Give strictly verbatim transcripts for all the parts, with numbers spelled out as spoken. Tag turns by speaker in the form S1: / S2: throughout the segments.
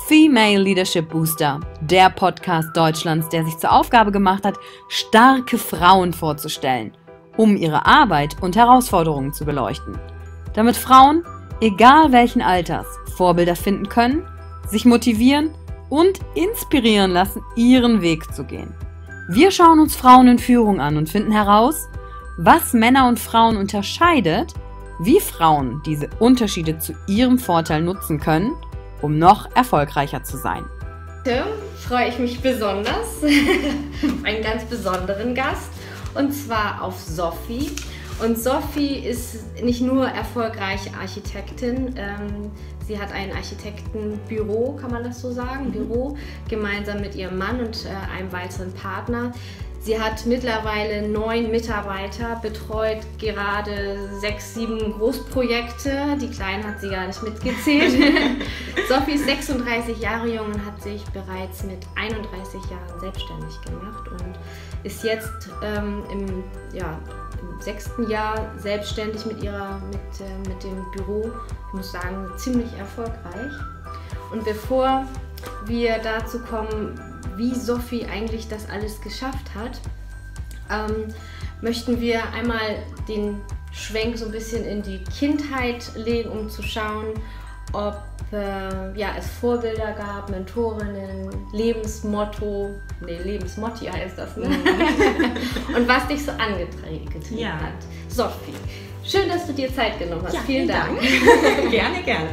S1: Female Leadership Booster, der Podcast Deutschlands, der sich zur Aufgabe gemacht hat, starke Frauen vorzustellen, um ihre Arbeit und Herausforderungen zu beleuchten. Damit Frauen, egal welchen Alters, Vorbilder finden können, sich motivieren und inspirieren lassen, ihren Weg zu gehen. Wir schauen uns Frauen in Führung an und finden heraus, was Männer und Frauen unterscheidet, wie Frauen diese Unterschiede zu ihrem Vorteil nutzen können, um noch erfolgreicher zu sein.
S2: Heute freue ich mich besonders auf einen ganz besonderen Gast, und zwar auf Sophie. Und Sophie ist nicht nur erfolgreiche Architektin, ähm, sie hat ein Architektenbüro, kann man das so sagen, mhm. Büro, gemeinsam mit ihrem Mann und äh, einem weiteren Partner. Sie hat mittlerweile neun Mitarbeiter, betreut gerade sechs, sieben Großprojekte. Die kleinen hat sie gar nicht mitgezählt. Sophie ist sechsunddreißig Jahre jung und hat sich bereits mit einunddreißig Jahren selbstständig gemacht und ist jetzt ähm, im, ja, im sechsten Jahr selbstständig mit, ihrer, mit, äh, mit dem Büro. Ich muss sagen, ziemlich erfolgreich. Und bevor wir dazu kommen, wie Sophie eigentlich das alles geschafft hat, ähm, möchten wir einmal den Schwenk so ein bisschen in die Kindheit legen, um zu schauen, ob äh, ja, es Vorbilder gab, Mentorinnen, Lebensmotto, nee, Lebensmotti heißt das, ne? Und was dich so angetrieben
S3: ja.
S2: hat. Sophie, schön, dass du dir Zeit genommen hast.
S3: Ja,
S2: vielen Dank.
S3: Dank. Gerne, gerne.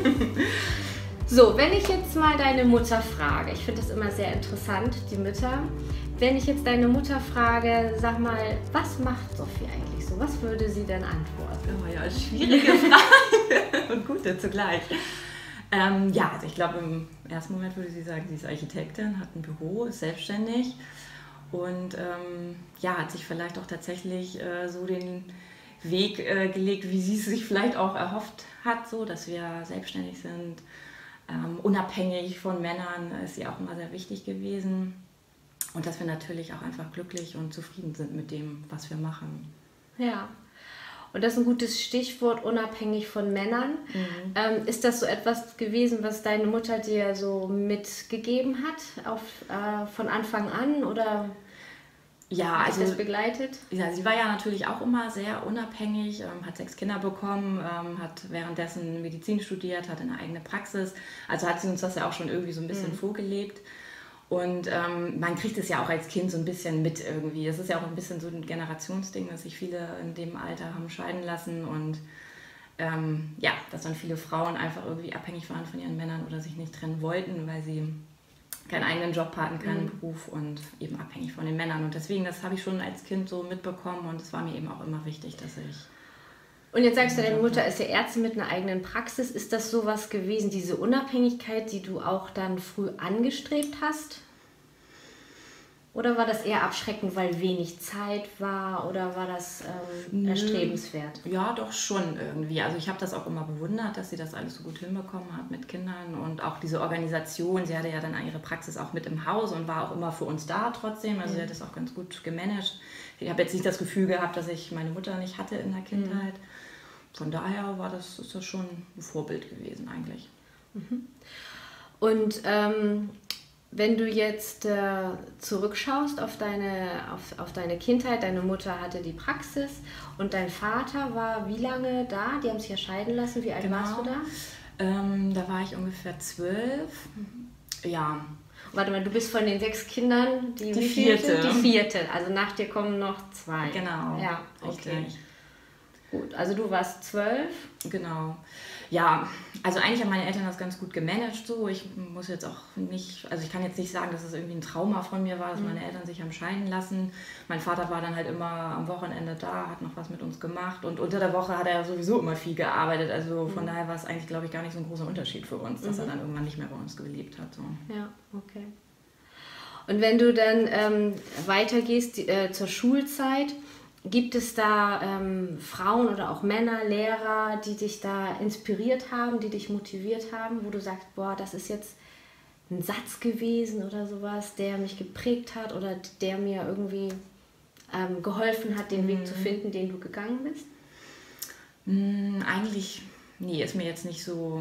S2: So, wenn ich jetzt mal deine Mutter frage, ich finde das immer sehr interessant, die Mütter. Wenn ich jetzt deine Mutter frage, sag mal, was macht Sophie eigentlich so? Was würde sie denn antworten?
S3: Oh ja, schwierige Frage und gute zugleich. Ähm, ja, also ich glaube, im ersten Moment würde sie sagen, sie ist Architektin, hat ein Büro, ist selbstständig und ähm, ja, hat sich vielleicht auch tatsächlich äh, so den Weg äh, gelegt, wie sie es sich vielleicht auch erhofft hat, so, dass wir selbstständig sind. Ähm, unabhängig von Männern ist ihr auch immer sehr wichtig gewesen und dass wir natürlich auch einfach glücklich und zufrieden sind mit dem, was wir machen.
S2: Ja, und das ist ein gutes Stichwort, unabhängig von Männern. Mhm. Ähm, ist das so etwas gewesen, was deine Mutter dir so mitgegeben hat, auf, äh, von Anfang an, oder
S3: ja,
S2: hat
S3: also
S2: dich das begleitet?
S3: Ja, sie war ja natürlich auch immer sehr unabhängig, ähm, hat sechs Kinder bekommen, ähm, hat währenddessen Medizin studiert, hat eine eigene Praxis. Also hat sie uns das ja auch schon irgendwie so ein bisschen mhm. vorgelebt. Und ähm, man kriegt es ja auch als Kind so ein bisschen mit irgendwie. Es ist ja auch ein bisschen so ein Generationsding, dass sich viele in dem Alter haben scheiden lassen und ähm, ja, dass dann viele Frauen einfach irgendwie abhängig waren von ihren Männern oder sich nicht trennen wollten, weil sie keinen eigenen Job hatten, keinen mhm. Beruf und eben abhängig von den Männern. Und deswegen, das habe ich schon als Kind so mitbekommen und es war mir eben auch immer wichtig, dass ich...
S2: Und jetzt sagst du, deine Mutter ist ja Ärztin mit einer eigenen Praxis. Ist das sowas gewesen, diese Unabhängigkeit, die du auch dann früh angestrebt hast? Oder war das eher abschreckend, weil wenig Zeit war? Oder war das ähm, erstrebenswert?
S3: Ja, doch schon irgendwie. Also ich habe das auch immer bewundert, dass sie das alles so gut hinbekommen hat mit Kindern und auch diese Organisation. Sie hatte ja dann ihre Praxis auch mit im Haus und war auch immer für uns da trotzdem. Also mhm. sie hat das auch ganz gut gemanagt. Ich habe jetzt nicht das Gefühl gehabt, dass ich meine Mutter nicht hatte in der Kindheit. Mhm. Von daher war das, ist das schon ein Vorbild gewesen eigentlich.
S2: Mhm. Und ähm, wenn du jetzt äh, zurückschaust auf deine, auf, auf deine Kindheit, deine Mutter hatte die Praxis und dein Vater war wie lange da? Die haben sich ja scheiden lassen. Wie alt
S3: genau.
S2: warst du da?
S3: Ähm, da war ich ungefähr zwölf. Mhm. Ja.
S2: Warte mal, du bist von den sechs Kindern die,
S3: die
S2: wie
S3: vierte.
S2: Die vierte. Also nach dir kommen noch zwei.
S3: Genau.
S2: Ja, okay.
S3: Richtig.
S2: Gut, also du warst zwölf.
S3: Genau. Ja, also eigentlich haben meine Eltern das ganz gut gemanagt so. Ich muss jetzt auch nicht, also ich kann jetzt nicht sagen, dass es irgendwie ein Trauma von mir war, dass mhm. meine Eltern sich haben scheiden lassen. Mein Vater war dann halt immer am Wochenende da, hat noch was mit uns gemacht und unter der Woche hat er sowieso immer viel gearbeitet. Also von mhm. daher war es eigentlich, glaube ich, gar nicht so ein großer Unterschied für uns, dass mhm. er dann irgendwann nicht mehr bei uns gelebt hat. So.
S2: Ja, okay. Und wenn du dann ähm, weitergehst äh, zur Schulzeit, gibt es da ähm, Frauen oder auch Männer, Lehrer, die dich da inspiriert haben, die dich motiviert haben, wo du sagst, boah, das ist jetzt ein Satz gewesen oder sowas, der mich geprägt hat oder der mir irgendwie ähm, geholfen hat, den mhm. Weg zu finden, den du gegangen bist?
S3: Mhm, eigentlich, nee, ist mir jetzt nicht so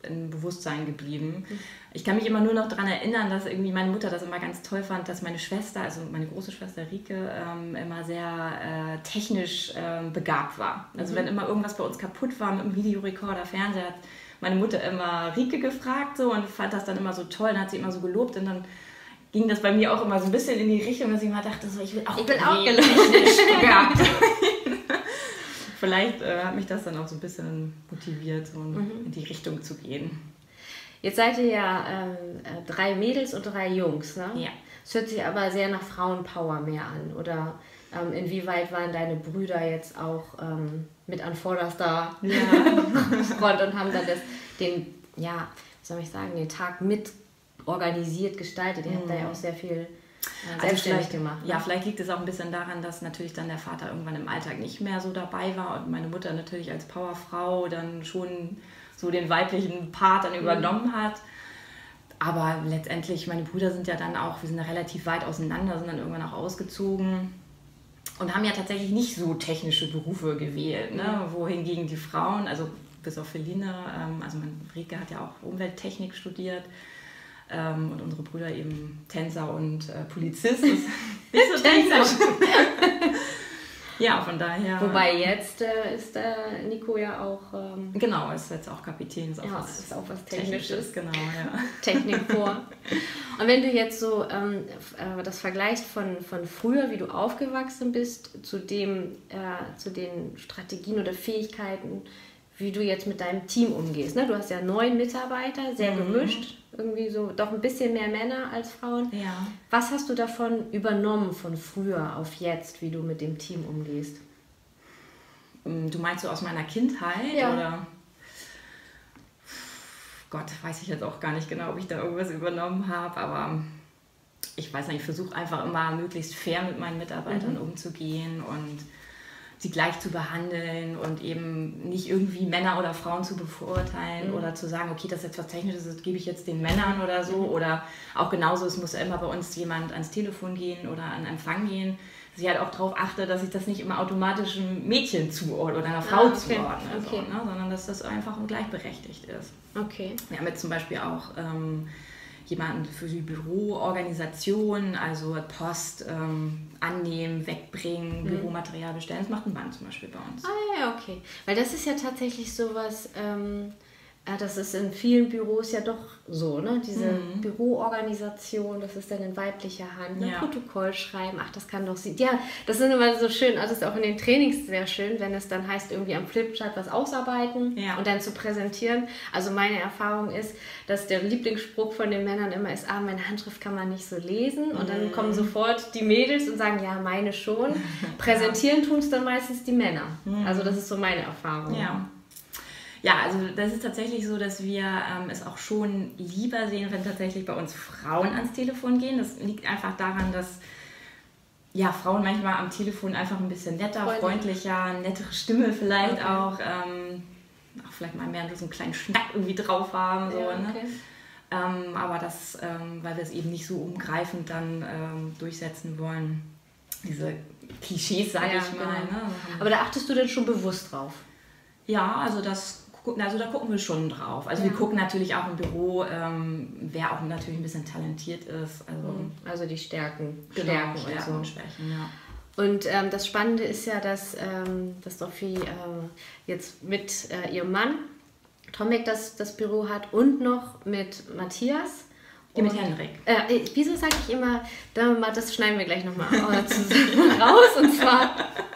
S3: im Bewusstsein geblieben. Ich kann mich immer nur noch daran erinnern, dass irgendwie meine Mutter das immer ganz toll fand, dass meine Schwester, also meine große Schwester Rike, ähm, immer sehr äh, technisch ähm, begabt war. Also mhm. wenn immer irgendwas bei uns kaputt war mit dem Videorekorder, Fernseher, hat meine Mutter immer Rike gefragt so, und fand das dann immer so toll, dann hat sie immer so gelobt, und dann ging das bei mir auch immer so ein bisschen in die Richtung, dass ich immer dachte, so, ich will auch,
S2: ich will auch technisch begabt.
S3: Vielleicht äh, hat mich das dann auch so ein bisschen motiviert, so mhm. in die Richtung zu gehen.
S2: Jetzt seid ihr ja ähm, drei Mädels und drei Jungs, ne?
S3: Ja.
S2: Es hört sich aber sehr nach Frauenpower mehr an. Oder ähm, inwieweit waren deine Brüder jetzt auch ähm, mit an vorderster ja. Front und haben dann das, den, ja, wie soll ich sagen, den Tag mit organisiert, gestaltet? Ihr habt mhm. da ja auch sehr viel
S3: Also selbstständig gemacht. Ne? Ja, vielleicht liegt es auch ein bisschen daran, dass natürlich dann der Vater irgendwann im Alltag nicht mehr so dabei war und meine Mutter natürlich als Powerfrau dann schon so den weiblichen Part dann übernommen hat. Aber letztendlich, meine Brüder sind ja dann auch, wir sind ja relativ weit auseinander, sind dann irgendwann auch ausgezogen und haben ja tatsächlich nicht so technische Berufe gewählt, ne? Mhm. Wohingegen die Frauen, also bis auf Feline, also meine Rike hat ja auch Umwelttechnik studiert, Ähm, und unsere Brüder eben Tänzer und äh, Polizist. Ist nicht so technisch. Ja, von daher.
S2: Wobei jetzt äh, ist äh, Nico ja auch. Ähm,
S3: genau, ist jetzt auch Kapitän. Ist auch,
S2: ja,
S3: was,
S2: ist auch was Technisches.
S3: Technisches, genau, ja.
S2: Technik vor. Und wenn du jetzt so ähm, das vergleichst von, von früher, wie du aufgewachsen bist, zu, dem, äh, zu den Strategien oder Fähigkeiten, wie du jetzt mit deinem Team umgehst. Ne? Du hast ja neun Mitarbeiter, sehr mhm. gemischt, irgendwie so doch ein bisschen mehr Männer als Frauen.
S3: Ja.
S2: Was hast du davon übernommen von früher auf jetzt, wie du mit dem Team umgehst?
S3: Du meinst so aus meiner Kindheit?
S2: Ja.
S3: Oder? Gott, weiß ich jetzt auch gar nicht genau, ob ich da irgendwas übernommen habe, aber ich weiß nicht, ich versuche einfach immer möglichst fair mit meinen Mitarbeitern mhm. umzugehen und sie gleich zu behandeln und eben nicht irgendwie Männer oder Frauen zu bevorurteilen mhm. oder zu sagen, okay, das ist jetzt was Technisches, das gebe ich jetzt den Männern oder so. Mhm. Oder auch genauso, es muss ja immer bei uns jemand ans Telefon gehen oder an Empfang gehen, dass ich halt auch darauf achte, dass ich das nicht immer automatisch einem Mädchen zuordne oder einer Frau ah, okay. zuordne, okay. so, ne? Sondern dass das einfach gleichberechtigt ist.
S2: Okay.
S3: Wir haben jetzt zum Beispiel auch ähm, jemanden für die Büroorganisation, also Post ähm, annehmen, wegbringen, mhm. Büromaterial bestellen. Das macht ein Mann zum Beispiel bei uns.
S2: Ah ja, okay. Weil das ist ja tatsächlich sowas, ähm, das ist in vielen Büros ja doch so, ne? Diese mhm. Büroorganisation, das ist dann in weiblicher Hand, ne? Ja. Protokoll schreiben, ach, das kann doch sie. Ja, das sind immer so schön, also das ist auch in den Trainings sehr schön, wenn es dann heißt, irgendwie am Flipchart was ausarbeiten ja. und dann zu präsentieren. Also meine Erfahrung ist, dass der Lieblingsspruch von den Männern immer ist, ah, meine Handschrift kann man nicht so lesen. Und dann kommen sofort die Mädels und sagen, ja, meine schon. Präsentieren tun es dann meistens die Männer. Also das ist so meine Erfahrung.
S3: Ja. Ja, also das ist tatsächlich so, dass wir ähm, es auch schon lieber sehen, wenn tatsächlich bei uns Frauen ans Telefon gehen. Das liegt einfach daran, dass ja, Frauen manchmal am Telefon einfach ein bisschen netter, Freundlich. freundlicher, nettere Stimme vielleicht okay. auch, ähm, auch vielleicht mal mehr so einen kleinen Schnack irgendwie drauf haben. So,
S2: ja, okay.
S3: ne? ähm, aber das, ähm, weil wir es eben nicht so umgreifend dann ähm, durchsetzen wollen, diese Klischees, sage
S2: ja,
S3: ich mal.
S2: Genau.
S3: Ne?
S2: Aber da achtest du denn schon bewusst drauf?
S3: Ja, also das Also da gucken wir schon drauf. Also ja. wir gucken natürlich auch im Büro, ähm, wer auch natürlich ein bisschen talentiert ist. Also,
S2: also die Stärken,
S3: genau,
S2: Stärken,
S3: Stärken
S2: und so.
S3: und Schwächen, ja.
S2: Und ähm, das Spannende ist ja, dass, ähm, dass Sophie äh, jetzt mit äh, ihrem Mann Tomek das, das Büro hat und noch mit Matthias.
S3: Ja, mit Henrik.
S2: Äh, wieso sage ich immer, das schneiden wir gleich nochmal zusammen raus, und zwar...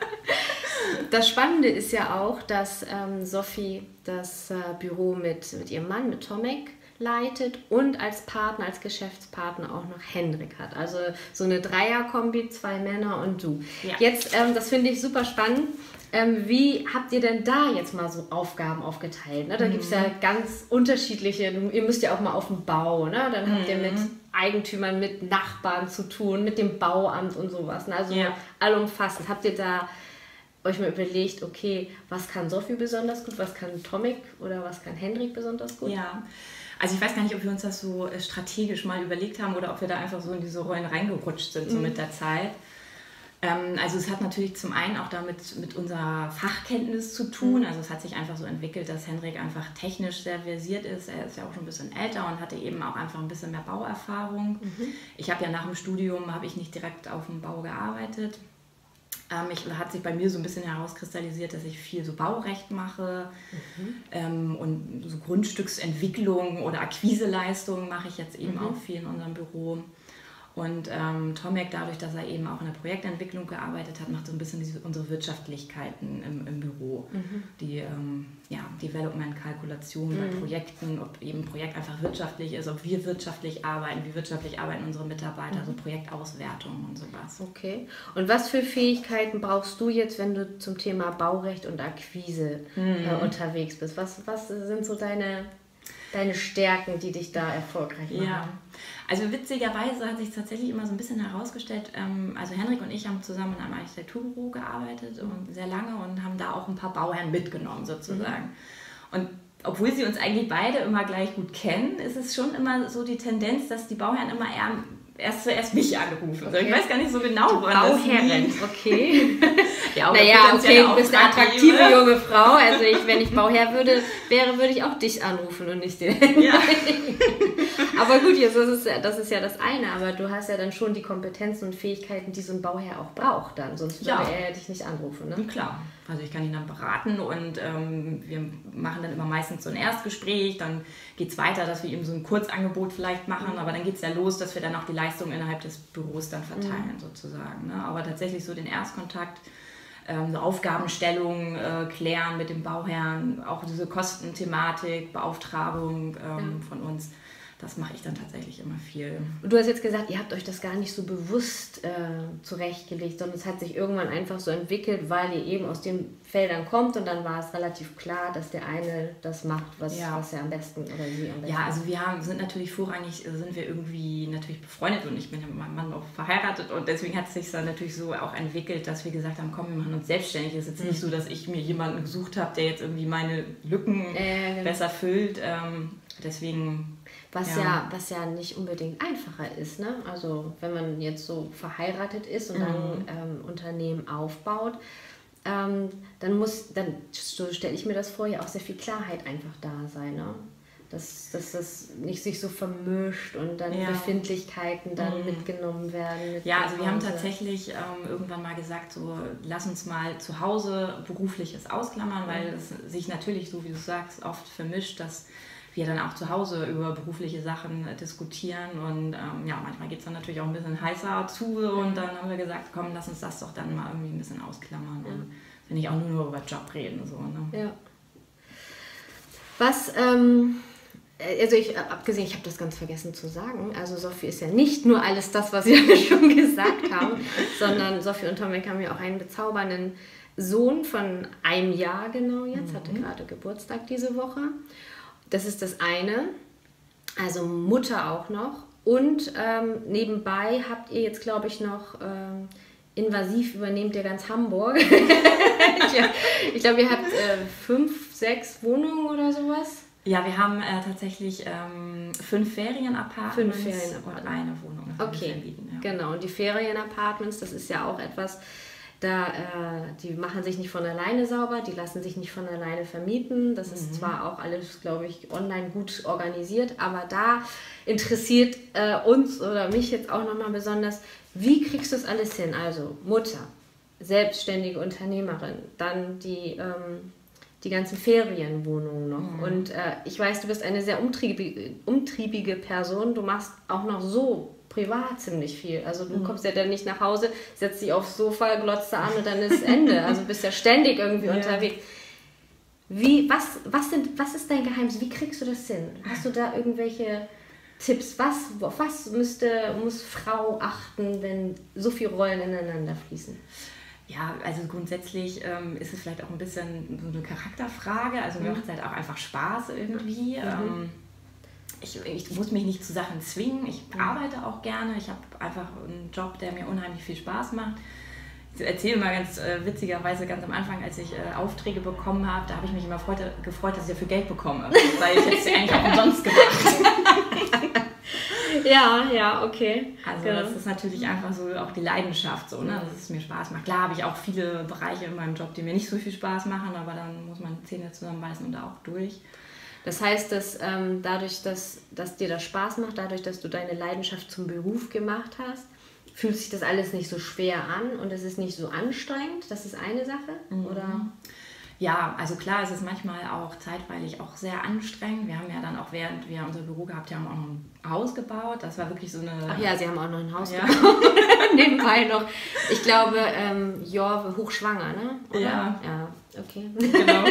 S2: Das Spannende ist ja auch, dass ähm, Sophie das äh, Büro mit, mit ihrem Mann, mit Tomek, leitet und als Partner, als Geschäftspartner auch noch Henrik hat. Also so eine Dreierkombi, zwei Männer und du. Ja. Jetzt, ähm, das finde ich super spannend. Ähm, wie habt ihr denn da jetzt mal so Aufgaben aufgeteilt? Ne? Da mhm. gibt es ja ganz unterschiedliche, ihr müsst ja auch mal auf dem Bau, ne? Dann habt mhm. ihr mit Eigentümern, mit Nachbarn zu tun, mit dem Bauamt und sowas. Ne? Also ja. allumfassend. Habt ihr da euch mal überlegt, okay, was kann Sophie besonders gut, was kann Tomek oder was kann Henrik besonders gut?
S3: Ja, also ich weiß gar nicht, ob wir uns das so strategisch mal überlegt haben oder ob wir da einfach so in diese Rollen reingerutscht sind, so mhm. mit der Zeit. Ähm, also es hat natürlich zum einen auch damit mit unserer Fachkenntnis zu tun. Also es hat sich einfach so entwickelt, dass Henrik einfach technisch sehr versiert ist. Er ist ja auch schon ein bisschen älter und hatte eben auch einfach ein bisschen mehr Bauerfahrung. Mhm. Ich habe ja nach dem Studium, habe ich nicht direkt auf dem Bau gearbeitet. Ähm, ich, hat sich bei mir so ein bisschen herauskristallisiert, dass ich viel so Baurecht mache mhm. ähm, und so Grundstücksentwicklung oder Akquiseleistungen mache ich jetzt eben mhm. auch viel in unserem Büro. Und ähm, Tomek, dadurch, dass er eben auch in der Projektentwicklung gearbeitet hat, macht so ein bisschen diese, unsere Wirtschaftlichkeiten im, im Büro. Mhm. Die ähm, ja, Development-Kalkulation mhm. bei Projekten, ob eben ein Projekt einfach wirtschaftlich ist, ob wir wirtschaftlich arbeiten, wie wirtschaftlich arbeiten unsere Mitarbeiter, mhm. so Projektauswertung und sowas.
S2: Okay. Und was für Fähigkeiten brauchst du jetzt, wenn du zum Thema Baurecht und Akquise mhm. äh, unterwegs bist? Was, was sind so deine... Deine Stärken, die dich da erfolgreich machen?
S3: Ja, also witzigerweise hat sich tatsächlich immer so ein bisschen herausgestellt, ähm, also Henrik und ich haben zusammen in einem Architekturbüro gearbeitet und sehr lange und haben da auch ein paar Bauherren mitgenommen sozusagen. Mhm. Und obwohl sie uns eigentlich beide immer gleich gut kennen, ist es schon immer so die Tendenz, dass die Bauherren immer eher erst zuerst mich anrufen. Okay. Also ich weiß gar nicht so genau,
S2: woran das liegt. Okay. Ja, naja, okay, du bist eine attraktive junge Frau. Also ich, wenn ich Bauherr würde, wäre, würde ich auch dich anrufen und nicht den. Ja. Aber gut, jetzt das ist, das ist ja das eine. Aber du hast ja dann schon die Kompetenzen und Fähigkeiten, die so ein Bauherr auch braucht dann. Sonst würde ja. er dich nicht anrufen. Ne?
S3: Klar. Also ich kann ihn dann beraten und ähm, wir machen dann immer meistens so ein Erstgespräch. Dann geht es weiter, dass wir ihm so ein Kurzangebot vielleicht machen. Mhm. Aber dann geht es ja los, dass wir dann auch die Leistung innerhalb des Büros dann verteilen mhm. sozusagen. Ne? Aber tatsächlich so den Erstkontakt, ähm, so Aufgabenstellung äh, klären mit dem Bauherrn, auch diese Kostenthematik, Beauftragung ähm, ja. von uns. Das mache ich dann tatsächlich immer viel.
S2: Und du hast jetzt gesagt, ihr habt euch das gar nicht so bewusst äh, zurechtgelegt, sondern es hat sich irgendwann einfach so entwickelt, weil ihr eben aus den Feldern kommt und dann war es relativ klar, dass der eine das macht, was, ja. was er am besten oder sie am besten
S3: Ja, also wir haben, sind natürlich vorrangig, sind wir irgendwie natürlich befreundet und ich bin ja mit meinem Mann auch verheiratet und deswegen hat es sich dann natürlich so auch entwickelt, dass wir gesagt haben, komm, wir machen uns selbstständig. Es ist jetzt mhm. nicht so, dass ich mir jemanden gesucht habe, der jetzt irgendwie meine Lücken äh, genau. besser füllt. Ähm, deswegen...
S2: Was ja. ja, was ja nicht unbedingt einfacher ist, ne? Also wenn man jetzt so verheiratet ist und mhm. dann ähm, Unternehmen aufbaut, ähm, dann muss, dann so stelle ich mir das vor, ja auch sehr viel Klarheit einfach da sein, ne? Dass, dass das nicht sich so vermischt und dann ja. Befindlichkeiten dann mhm. mitgenommen werden. Mit
S3: ja, also wir haben tatsächlich ähm, irgendwann mal gesagt, so lass uns mal zu Hause Berufliches ausklammern, mhm. weil es sich natürlich, so wie du sagst, oft vermischt, dass wir dann auch zu Hause über berufliche Sachen diskutieren und ähm, ja, manchmal geht es dann natürlich auch ein bisschen heißer zu und dann haben wir gesagt, komm, lass uns das doch dann mal irgendwie ein bisschen ausklammern ja. und wenn nicht auch nur über Job reden. So, ne?
S2: Ja. Was, ähm, also ich abgesehen, ich habe das ganz vergessen zu sagen, also Sophie ist ja nicht nur alles das, was wir schon gesagt haben, sondern Sophie und Tomek haben ja auch einen bezaubernden Sohn von einem Jahr genau jetzt, mhm. hatte gerade Geburtstag diese Woche. Das ist das eine, also Mutter auch noch. Und ähm, nebenbei habt ihr jetzt, glaube ich, noch ähm, invasiv übernehmt ihr ganz Hamburg. Ich glaube, ihr habt äh, fünf, sechs Wohnungen oder sowas.
S3: Ja, wir haben äh, tatsächlich ähm, fünf Ferienapartments
S2: fünf Ferienapartments.
S3: und eine Wohnung.
S2: Okay, bieten, ja. Genau. Und die Ferienapartments, das ist ja auch etwas... Da, äh, die machen sich nicht von alleine sauber, die lassen sich nicht von alleine vermieten. Das ist mhm. zwar auch alles, glaube ich, online gut organisiert, aber da interessiert äh, uns oder mich jetzt auch nochmal besonders, wie kriegst du das alles hin? Also Mutter, selbstständige Unternehmerin, dann die, ähm, die ganzen Ferienwohnungen noch. Mhm. Und äh, ich weiß, du bist eine sehr umtriebige, umtriebige Person, du machst auch noch so privat ziemlich viel. Also du mhm. kommst ja dann nicht nach Hause, setzt dich aufs Sofa, glotzt da an und dann ist Ende. Also bist ja ständig irgendwie ja. unterwegs. Wie, was, was, sind, was ist dein Geheimnis? Wie kriegst du das hin? Hast du da irgendwelche Tipps? Was, auf was müsste, muss Frau achten, wenn so viele Rollen ineinander fließen?
S3: Ja, also grundsätzlich ähm, ist es vielleicht auch ein bisschen so eine Charakterfrage. Also mir mhm. macht es halt auch einfach Spaß irgendwie. Mhm. Ähm, Ich, ich muss mich nicht zu Sachen zwingen, ich arbeite auch gerne, ich habe einfach einen Job, der mir unheimlich viel Spaß macht. Ich erzähle mal ganz äh, witzigerweise ganz am Anfang, als ich äh, Aufträge bekommen habe, da habe ich mich immer freute, gefreut, dass ich dafür Geld bekomme, weil ich hätte es ja eigentlich auch umsonst gemacht.
S2: Ja, ja, okay.
S3: Also
S2: genau.
S3: das ist natürlich einfach so auch die Leidenschaft, so, ne? Dass es mir Spaß macht. Klar habe ich auch viele Bereiche in meinem Job, die mir nicht so viel Spaß machen, aber dann muss man die Zähne zusammenbeißen und da auch durch.
S2: Das heißt, dass ähm, dadurch, dass, dass dir das Spaß macht, dadurch, dass du deine Leidenschaft zum Beruf gemacht hast, fühlt sich das alles nicht so schwer an und es ist nicht so anstrengend. Das ist eine Sache,
S3: Mhm.
S2: oder?
S3: Ja, also klar, es ist manchmal auch zeitweilig auch sehr anstrengend. Wir haben ja dann auch, während wir unser Büro gehabt haben, auch noch ein Haus gebaut. Das war wirklich so eine...
S2: Ach ja, sie haben auch noch ein Haus
S3: ja.
S2: gebaut. Nebenbei noch. Ich glaube, ähm, Jorve hochschwanger, ne? Oder?
S3: Ja.
S2: Ja, okay.
S3: Genau.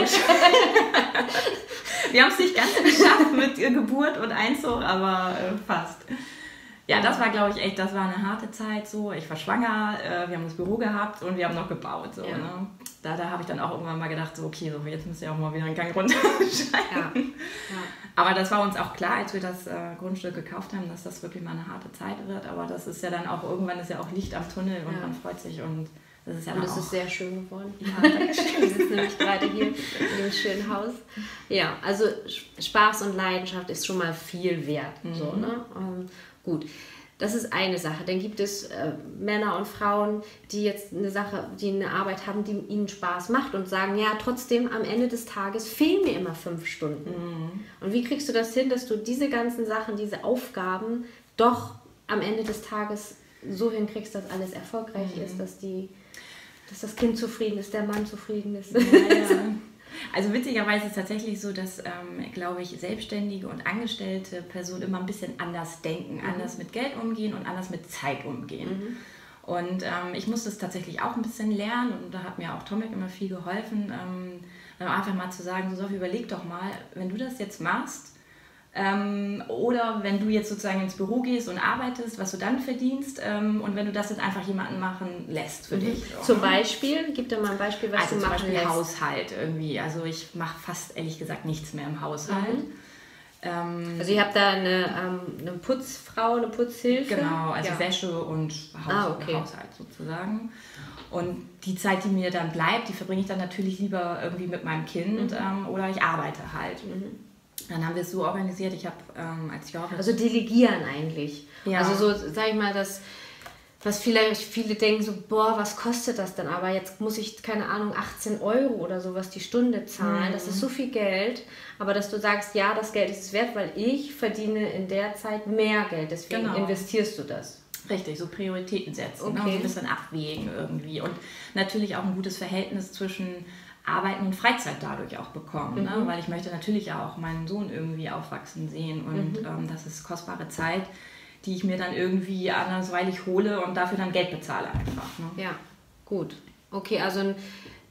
S3: Wir haben es nicht ganz geschafft mit Geburt und Einzug, aber äh, fast. Ja, das war, glaube ich, echt, das war eine harte Zeit so. Ich war schwanger, äh, wir haben das Büro gehabt und wir haben noch gebaut. So,
S2: ja.
S3: ne? Da, da habe ich dann auch irgendwann mal gedacht, so okay, so, jetzt müsst ihr auch mal wieder einen Gang runtersteigen.
S2: Ja. Ja.
S3: Aber das war uns auch klar, als wir das äh, Grundstück gekauft haben, dass das wirklich mal eine harte Zeit wird. Aber das ist ja dann auch, irgendwann ist ja auch Licht am Tunnel und
S2: ja.
S3: man freut sich und das ist ja
S2: Und
S3: dann
S2: es
S3: auch...
S2: ist sehr schön geworden.
S3: Ja, danke schön.
S2: Wir sitzen nämlich gerade hier in dem schönen Haus. Ja, also Spaß und Leidenschaft ist schon mal viel wert.
S3: Mhm.
S2: So, ne? Ähm, gut. Das ist eine Sache. Dann gibt es äh, Männer und Frauen, die jetzt eine Sache, die eine Arbeit haben, die ihnen Spaß macht und sagen, ja, trotzdem am Ende des Tages fehlen mir immer fünf Stunden.
S3: Mhm.
S2: Und wie kriegst du das hin, dass du diese ganzen Sachen, diese Aufgaben doch am Ende des Tages so hinkriegst, dass alles erfolgreich
S3: Mhm.
S2: ist, dass die, dass das Kind zufrieden ist, der Mann zufrieden ist.
S3: Ja, ja. Also witzigerweise ist es tatsächlich so, dass, ähm, glaube ich, selbstständige und angestellte Personen immer ein bisschen anders denken,
S2: Mhm.
S3: anders mit Geld umgehen und anders mit Zeit umgehen.
S2: Mhm.
S3: Und ähm, ich musste es tatsächlich auch ein bisschen lernen und da hat mir auch Tomek immer viel geholfen, ähm, einfach mal zu sagen, so Sophie, überleg doch mal, wenn du das jetzt machst, Ähm, oder wenn du jetzt sozusagen ins Büro gehst und arbeitest, was du dann verdienst ähm, und wenn du das jetzt einfach jemanden machen lässt für
S2: Mhm.
S3: dich.
S2: Zum
S3: ne?
S2: Beispiel, gib dir mal ein Beispiel, was
S3: Also
S2: du
S3: zum
S2: machen
S3: Beispiel
S2: lässt.
S3: Haushalt irgendwie. Also ich mache fast ehrlich gesagt nichts mehr im Haushalt.
S2: Mhm.
S3: Ähm,
S2: Also ihr habt da eine, ähm, eine Putzfrau, eine Putzhilfe?
S3: genau, also
S2: ja.
S3: Wäsche und Haus
S2: Ah, okay.
S3: Haushalt sozusagen. Und die Zeit, die mir dann bleibt, die verbringe ich dann natürlich lieber irgendwie mit meinem Kind
S2: Mhm.
S3: ähm, oder ich arbeite halt.
S2: Mhm.
S3: Dann haben wir es so organisiert, ich habe, ähm, als ich auch...
S2: Also delegieren eigentlich.
S3: Ja.
S2: Also so, sag ich mal, das, was vielleicht viele denken so, boah, was kostet das denn? Aber jetzt muss ich, keine Ahnung, achtzehn Euro oder sowas die Stunde zahlen.
S3: Mhm.
S2: Das ist so viel Geld. Aber dass du sagst, ja, das Geld ist es wert, weil ich verdiene in der Zeit mehr Geld. Deswegen
S3: Genau.
S2: investierst du das.
S3: Richtig, so Prioritäten setzen, ne?
S2: Okay.
S3: Und so ein bisschen abwägen irgendwie. Und natürlich auch ein gutes Verhältnis zwischen Arbeiten und Freizeit dadurch auch bekommen.
S2: Mhm.
S3: Ne? Weil ich möchte natürlich auch meinen Sohn irgendwie aufwachsen sehen. Und
S2: Mhm.
S3: ähm, das ist kostbare Zeit, die ich mir dann irgendwie andersweilig hole und dafür dann Geld bezahle einfach. Ne?
S2: Ja, gut. Okay, also ein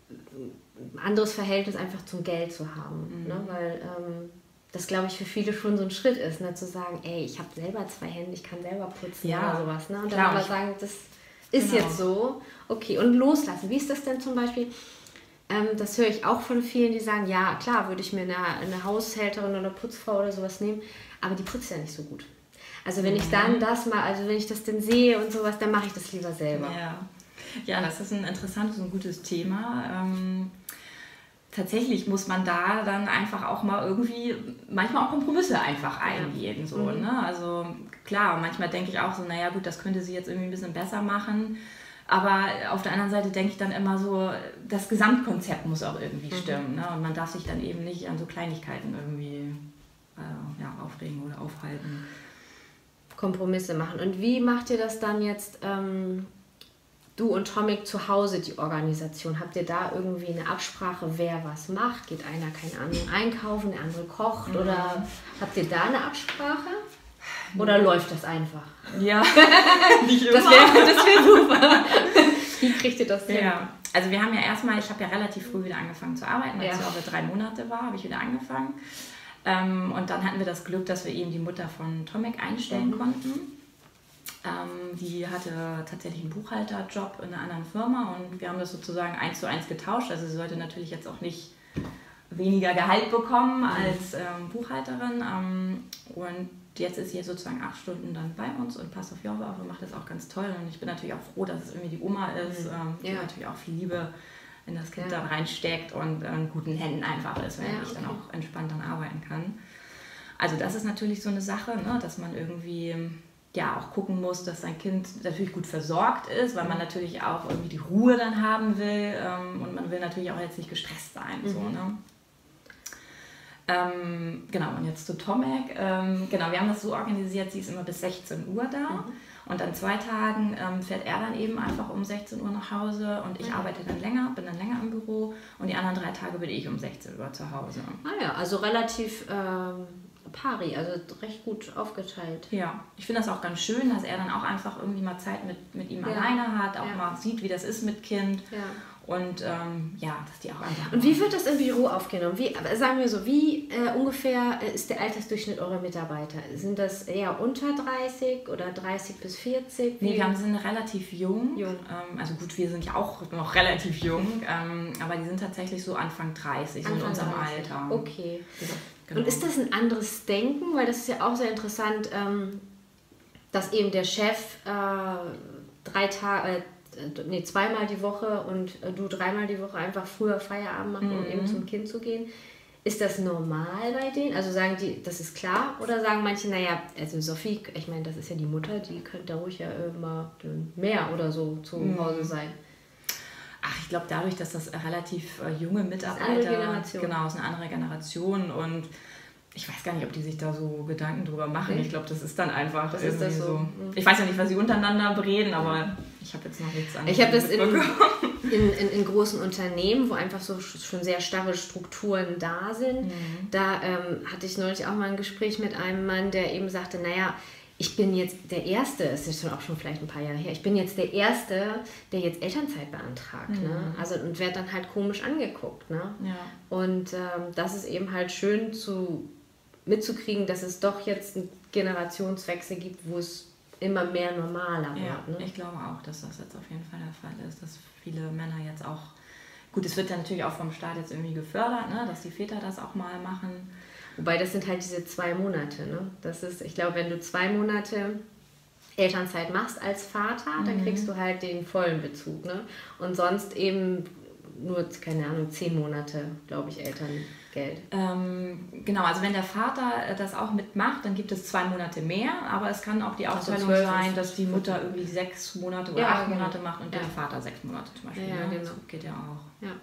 S2: anderes Verhältnis einfach zum Geld zu haben.
S3: Mhm.
S2: Ne? Weil ähm, das, glaube ich, für viele schon so ein Schritt ist, ne? Zu sagen, ey, ich habe selber zwei Hände, ich kann selber putzen
S3: Ja,
S2: oder sowas. Ne? Und
S3: klar,
S2: dann aber
S3: ich-
S2: sagen, das ist
S3: Genau.
S2: jetzt so. Okay, und loslassen. Wie ist das denn zum Beispiel? Ähm, das höre ich auch von vielen, die sagen, ja, klar, würde ich mir eine, eine Haushälterin oder eine Putzfrau oder sowas nehmen, aber die putzt ja nicht so gut. Also wenn ich dann das mal, also wenn ich das denn sehe und sowas, dann mache ich das lieber selber.
S3: Ja. ja, das ist ein interessantes und gutes Thema. Ähm, tatsächlich muss man da dann einfach auch mal irgendwie, manchmal auch Kompromisse einfach eingehen. So,
S2: Mhm.
S3: ne? Also klar, manchmal denke ich auch so, naja gut, das könnte sie jetzt irgendwie ein bisschen besser machen. Aber auf der anderen Seite denke ich dann immer so, das Gesamtkonzept muss auch irgendwie
S2: Mhm.
S3: stimmen. Ne? Und man darf sich dann eben nicht an so Kleinigkeiten irgendwie äh, ja, aufregen oder aufhalten.
S2: Kompromisse machen. Und wie macht ihr das dann jetzt, ähm, du und Tomek zu Hause, die Organisation? Habt ihr da irgendwie eine Absprache, wer was macht? Geht einer, keine Ahnung, einkaufen, der andere kocht?
S3: Mhm.
S2: Oder habt ihr da eine Absprache? Oder läuft das einfach?
S3: Ja, nicht immer.
S2: Das wäre das wär super. Wie kriegt ihr das hin?
S3: Ja, also wir haben ja erstmal, ich habe ja relativ früh wieder angefangen zu arbeiten, als
S2: Ja.
S3: ich auch drei Monate war, habe ich wieder angefangen. Ähm, und dann hatten wir das Glück, dass wir eben die Mutter von Tomek einstellen
S2: Mhm.
S3: konnten. Ähm, die hatte tatsächlich einen Buchhalterjob in einer anderen Firma und wir haben das sozusagen eins zu eins getauscht. Also sie sollte natürlich jetzt auch nicht weniger Gehalt bekommen als ähm, Buchhalterin. Ähm, und jetzt ist sie sozusagen acht Stunden dann bei uns und passt auf Jorve auf und macht das auch ganz toll. Und ich bin natürlich auch froh, dass es irgendwie die Oma ist,
S2: Mhm.
S3: ähm, die
S2: Ja.
S3: natürlich auch viel Liebe in das Kind
S2: Ja.
S3: dann reinsteckt und äh, in guten Händen einfach ist, wenn
S2: Ja,
S3: ich dann
S2: okay.
S3: auch entspannt dann arbeiten kann. Also das ist natürlich so eine Sache, ne, dass man irgendwie ja auch gucken muss, dass sein Kind natürlich gut versorgt ist, weil man natürlich auch irgendwie die Ruhe dann haben will ähm, und man will natürlich auch jetzt nicht gestresst sein. Mhm. So, ne? Ähm, genau, und jetzt zu Tomek. Ähm, genau, wir haben das so organisiert, sie ist immer bis sechzehn Uhr da. Mhm. Und an zwei Tagen ähm, fährt er dann eben einfach um sechzehn Uhr nach Hause und ich mhm. arbeite dann länger, bin dann länger im Büro und die anderen drei Tage bin ich um sechzehn Uhr zu Hause.
S2: Ah ja, also relativ ähm, pari, also recht gut aufgeteilt.
S3: Ja, ich finde das auch ganz schön, dass er dann auch einfach irgendwie mal Zeit mit, mit ihm ja. alleine hat, auch ja. mal sieht, wie das ist mit Kind. Ja. Und ähm, ja, dass die auch einfach...
S2: Und wie wird das im Büro aufgenommen? Wie, sagen wir so, wie äh, ungefähr ist der Altersdurchschnitt eurer Mitarbeiter? Sind das eher unter dreißig oder dreißig bis vierzig?
S3: Nee, wir sind relativ jung. jung. Ähm, also gut, wir sind ja auch noch relativ jung, ähm, aber die sind tatsächlich so Anfang dreißig, so in unserem dreißig. Alter.
S2: Okay. Ja, genau. Und ist das ein anderes Denken? Weil das ist ja auch sehr interessant, ähm, dass eben der Chef äh, drei Tage... Äh, nee, zweimal die Woche und du dreimal die Woche einfach früher Feierabend machen, um mhm. eben zum Kind zu gehen. Ist das normal bei denen? Also sagen die, das ist klar? Oder sagen manche, naja, also Sophie, ich meine, das ist ja die Mutter, die könnte ruhig ja immer mehr oder so zu mhm. Hause sein.
S3: Ach, ich glaube, dadurch, dass das relativ äh, junge Mitarbeiter... Das ist eine andere Generation. Genau, es ist eine andere Generation und ich weiß gar nicht, ob die sich da so Gedanken drüber machen. Okay. Ich glaube, das ist dann einfach
S2: das
S3: irgendwie
S2: ist das so.
S3: so. Ich weiß ja nicht, was sie untereinander bereden, aber ich habe jetzt noch nichts anderes.
S2: Ich habe das in, in, in, in großen Unternehmen, wo einfach so schon sehr starre Strukturen da sind. Mhm. Da ähm, hatte ich neulich auch mal ein Gespräch mit einem Mann, der eben sagte, naja, ich bin jetzt der Erste, es ist schon auch schon vielleicht ein paar Jahre her, ich bin jetzt der Erste, der jetzt Elternzeit beantragt. Mhm. Ne? Also, und wird dann halt komisch angeguckt. Ne? Ja. Und ähm, das ist eben halt schön zu... mitzukriegen, dass es doch jetzt einen Generationswechsel gibt, wo es immer mehr normaler
S3: ja,
S2: wird.
S3: Ne? Ich glaube auch, dass das jetzt auf jeden Fall der Fall ist, dass viele Männer jetzt auch, gut, es wird ja natürlich auch vom Staat jetzt irgendwie gefördert, ne? Dass die Väter das auch mal machen.
S2: Wobei das sind halt diese zwei Monate. Ne? Das ist, ich glaube, wenn du zwei Monate Elternzeit machst als Vater, mhm. dann kriegst du halt den vollen Bezug. Ne? Und sonst eben nur, keine Ahnung, zehn Monate, glaube ich, Elterngeld.
S3: Ähm, genau, also wenn der Vater das auch mitmacht, dann gibt es zwei Monate mehr, aber es kann auch die Aufteilung also sein, dass die Mutter irgendwie sechs Monate oder ja, acht genau. Monate macht und ja. der Vater sechs Monate zum Beispiel.
S2: Ja, ja, genau.
S3: Das geht ja auch.
S2: Ja,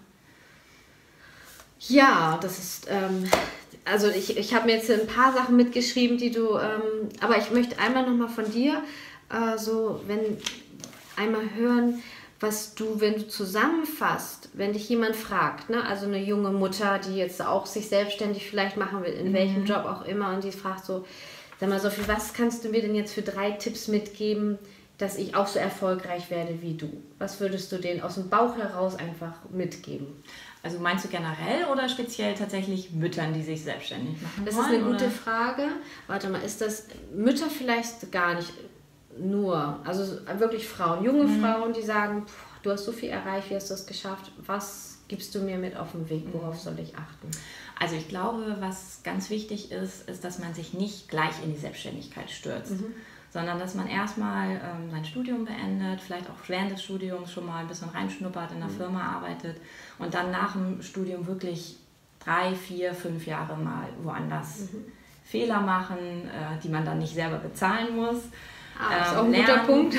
S2: ja das ist, ähm, also ich, ich habe mir jetzt ein paar Sachen mitgeschrieben, die du, ähm, aber ich möchte einmal nochmal von dir äh, so, wenn, einmal hören, was du, wenn du zusammenfasst, wenn dich jemand fragt, ne, also eine junge Mutter, die jetzt auch sich selbstständig vielleicht machen will, in mhm. welchem Job auch immer, und die fragt so, sag mal Sophie, was kannst du mir denn jetzt für drei Tipps mitgeben, dass ich auch so erfolgreich werde wie du? Was würdest du denen aus dem Bauch heraus einfach mitgeben?
S3: Also meinst du generell oder speziell tatsächlich Müttern, die sich selbstständig machen
S2: Das
S3: wollen,
S2: ist eine
S3: oder?
S2: gute Frage. Warte mal, ist das Mütter vielleicht gar nicht... Nur, also wirklich Frauen, junge mhm. Frauen, die sagen, du hast so viel erreicht, wie hast du das geschafft, was gibst du mir mit auf den Weg, worauf soll ich achten?
S3: Also ich glaube, was ganz wichtig ist, ist, dass man sich nicht gleich in die Selbstständigkeit stürzt, mhm. sondern dass man erstmal ähm, sein Studium beendet, vielleicht auch während des Studiums schon mal ein bisschen reinschnuppert, in der mhm. Firma arbeitet und dann nach dem Studium wirklich drei, vier, fünf Jahre mal woanders mhm. Fehler machen, äh, die man dann nicht selber bezahlen muss.
S2: Ah, das ist auch ein lernen, guter Punkt.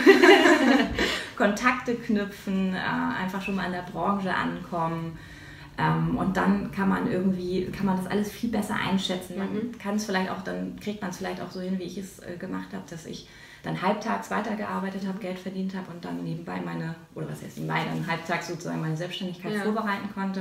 S3: Kontakte knüpfen, äh, einfach schon mal in der Branche ankommen ähm, und dann kann man irgendwie, kann man das alles viel besser einschätzen. Man mhm. kann es vielleicht auch, dann kriegt man es vielleicht auch so hin, wie ich es äh, gemacht habe, dass ich dann halbtags weitergearbeitet habe, Geld verdient habe und dann nebenbei meine, oder was heißt nebenbei, dann halbtags sozusagen meine Selbstständigkeit ja. vorbereiten konnte.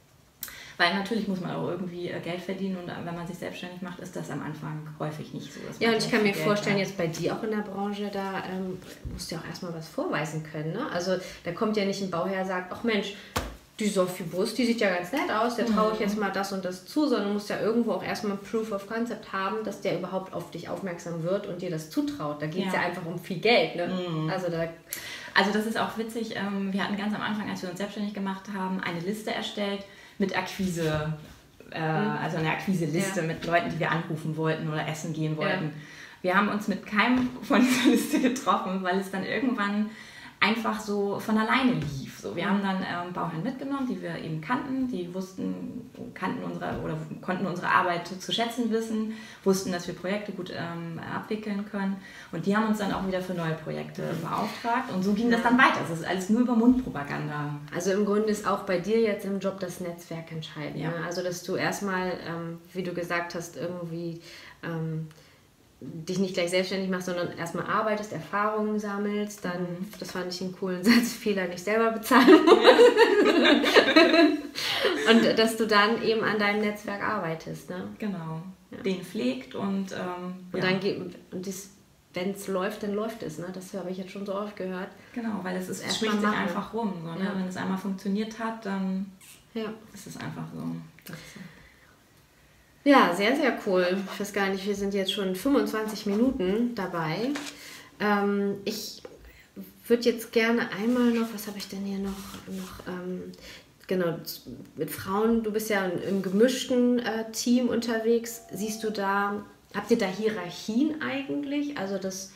S3: Weil natürlich muss man auch irgendwie Geld verdienen und wenn man sich selbstständig macht, ist das am Anfang häufig nicht so.
S2: Ja, und ich kann mir Geld vorstellen, hat. Jetzt bei dir auch in der Branche, da ähm, musst du ja auch erstmal was vorweisen können. Ne? Also da kommt ja nicht ein Bauherr und sagt, ach Mensch, die Sophie Bus, die sieht ja ganz nett aus, der traue ich jetzt mal das und das zu, sondern du musst ja irgendwo auch erstmal Proof of Concept haben, dass der überhaupt auf dich aufmerksam wird und dir das zutraut. Da geht es ja. ja einfach um viel Geld. Ne? Mhm. Also, da
S3: also das ist auch witzig, wir hatten ganz am Anfang, als wir uns selbstständig gemacht haben, eine Liste erstellt, mit Akquise, äh, also eine Akquise-Liste ja. mit Leuten, die wir anrufen wollten oder essen gehen wollten. Ja. Wir haben uns mit keinem von dieser Liste getroffen, weil es dann irgendwann einfach so von alleine lief. So, wir haben dann ähm, Bauherren mitgenommen, die wir eben kannten, die wussten, kannten unsere oder konnten unsere Arbeit zu, zu schätzen wissen, wussten, dass wir Projekte gut ähm, abwickeln können. Und die haben uns dann auch wieder für neue Projekte beauftragt. Und so ging das dann weiter. Das ist alles nur über Mundpropaganda.
S2: Also im Grunde ist auch bei dir jetzt im Job das Netzwerk entscheidend.
S3: Ja.
S2: Ne? Also dass du erstmal, ähm, wie du gesagt hast, irgendwie ähm, dich nicht gleich selbstständig machst, sondern erstmal arbeitest, Erfahrungen sammelst, dann, mhm. das fand ich einen coolen Satz, Fehler nicht selber bezahlen musst. Und dass du dann eben an deinem Netzwerk arbeitest. Ne?
S3: Genau,
S2: ja.
S3: Den pflegt und ähm,
S2: und
S3: ja.
S2: dann geht, und wenn es läuft, dann läuft es. Ne? Das habe ich jetzt schon so oft gehört.
S3: Genau, weil es ist,
S2: erst
S3: spricht sich
S2: machen.
S3: einfach rum. So, ne?
S2: Ja.
S3: Wenn es einmal funktioniert hat, dann
S2: ja.
S3: ist es einfach so. Das ist so.
S2: Ja, sehr, sehr cool. Ich weiß gar nicht, wir sind jetzt schon fünfundzwanzig Minuten dabei. Ähm, ich würde jetzt gerne einmal noch, was habe ich denn hier noch? noch ähm, genau, mit Frauen, du bist ja im gemischten äh, Team unterwegs. Siehst du da, habt ihr da Hierarchien eigentlich? Also, das,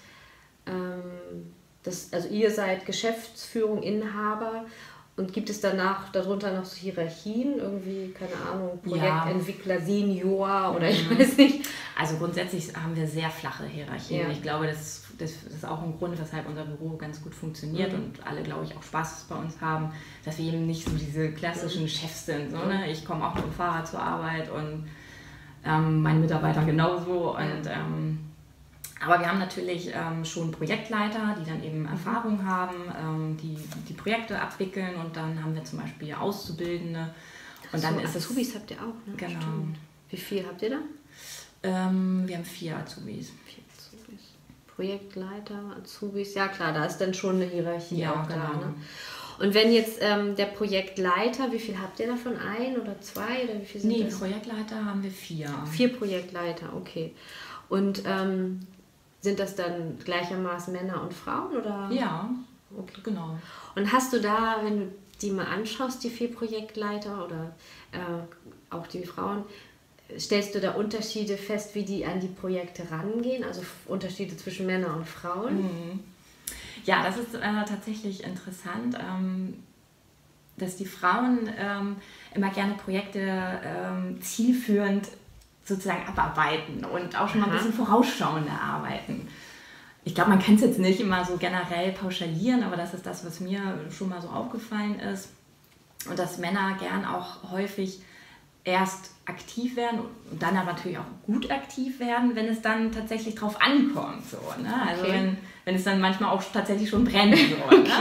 S2: ähm, das, also ihr seid Geschäftsführung, Inhaber. Und gibt es danach darunter noch so Hierarchien? Irgendwie, keine Ahnung, Projektentwickler, ja. Senior oder ich weiß nicht.
S3: Also grundsätzlich haben wir sehr flache Hierarchien. Ja. Ich glaube, das, das ist auch ein Grund, weshalb unser Büro ganz gut funktioniert mhm. und alle, glaube ich, auch Spaß bei uns haben, dass wir eben nicht so diese klassischen mhm. Chefs sind. So, ne? Ich komme auch mit dem Fahrrad zur Arbeit und ähm, meine Mitarbeiter genauso. Und, ähm, aber wir haben natürlich ähm, schon Projektleiter, die dann eben mhm. Erfahrung haben, ähm, die die Projekte abwickeln und dann haben wir zum Beispiel Auszubildende. Und
S2: so,
S3: dann ist es
S2: Azubis habt ihr auch, ne?
S3: Genau.
S2: Stimmt. Wie viel habt ihr da?
S3: Ähm, wir haben vier Azubis.
S2: Vier Azubis. Projektleiter, Azubis, ja klar, da ist dann schon eine Hierarchie
S3: ja,
S2: auch
S3: genau.
S2: da. Ne? Und wenn jetzt ähm, der Projektleiter, wie viel habt ihr davon? Ein oder zwei? Oder wie viel sind
S3: nee,
S2: das?
S3: Projektleiter haben wir vier.
S2: Vier Projektleiter, okay. Und ähm, sind das dann gleichermaßen Männer und Frauen? Oder?
S3: Ja, okay, genau.
S2: Und hast du da, wenn du die mal anschaust, die vier Projektleiter oder äh, auch die Frauen, stellst du da Unterschiede fest, wie die an die Projekte rangehen? Also Unterschiede zwischen Männern und Frauen?
S3: Mhm. Ja, das ist äh, tatsächlich interessant, ähm, dass die Frauen ähm, immer gerne Projekte ähm, zielführend sozusagen abarbeiten und auch schon mal ein bisschen vorausschauender arbeiten. Ich glaube, man kann es jetzt nicht immer so generell pauschalieren, aber das ist das, was mir schon mal so aufgefallen ist. Und dass Männer gern auch häufig erst aktiv werden und dann aber natürlich auch gut aktiv werden, wenn es dann tatsächlich drauf ankommt. So, ne? Also
S2: okay.
S3: wenn, wenn es dann manchmal auch tatsächlich schon brennt. So, ne?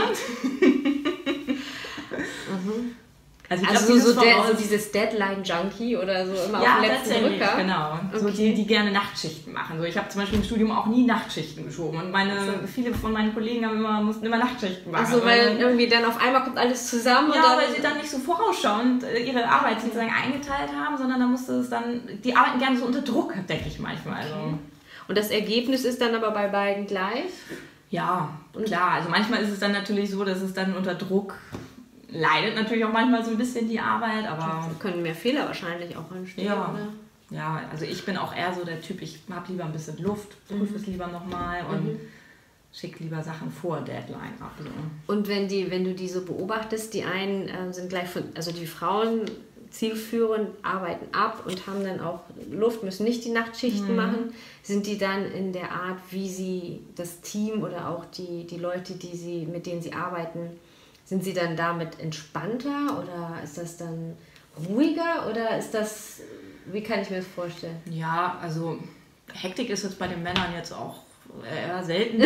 S2: mhm.
S3: Also, ich
S2: also
S3: glaub,
S2: so, de- so dieses Deadline-Junkie oder so immer
S3: ja,
S2: auf den letzten Drücker?
S3: Genau. Okay. So die, die gerne Nachtschichten machen. So, ich habe zum Beispiel im Studium auch nie Nachtschichten geschoben und meine, also. viele von meinen Kollegen haben immer, mussten immer Nachtschichten machen.
S2: Also weil dann irgendwie dann auf einmal kommt alles zusammen?
S3: Ja,
S2: und dann
S3: weil sie dann nicht so vorausschauend ihre Arbeit sozusagen eingeteilt haben, sondern da musste es dann, die arbeiten gerne so unter Druck, denke ich manchmal. Okay. Also.
S2: Und das Ergebnis ist dann aber bei beiden gleich?
S3: Ja, klar. Also manchmal ist es dann natürlich so, dass es dann unter Druck leidet natürlich auch manchmal so ein bisschen die Arbeit, aber...
S2: Da können mehr Fehler wahrscheinlich auch entstehen,
S3: ja.
S2: oder?
S3: Ja, also ich bin auch eher so der Typ, ich habe lieber ein bisschen Luft, prüfe mhm. es lieber nochmal und mhm. schicke lieber Sachen vor Deadline ab. So.
S2: Und wenn, die, wenn du die so beobachtest, die einen äh, sind gleich von, also die Frauen zielführend, arbeiten ab und haben dann auch Luft, müssen nicht die Nachtschichten mhm. machen, sind die dann in der Art, wie sie das Team oder auch die, die Leute, die sie, mit denen sie arbeiten, sind sie dann damit entspannter oder ist das dann ruhiger oder ist das, wie kann ich mir das vorstellen?
S3: Ja, also Hektik ist jetzt bei den Männern jetzt auch eher selten.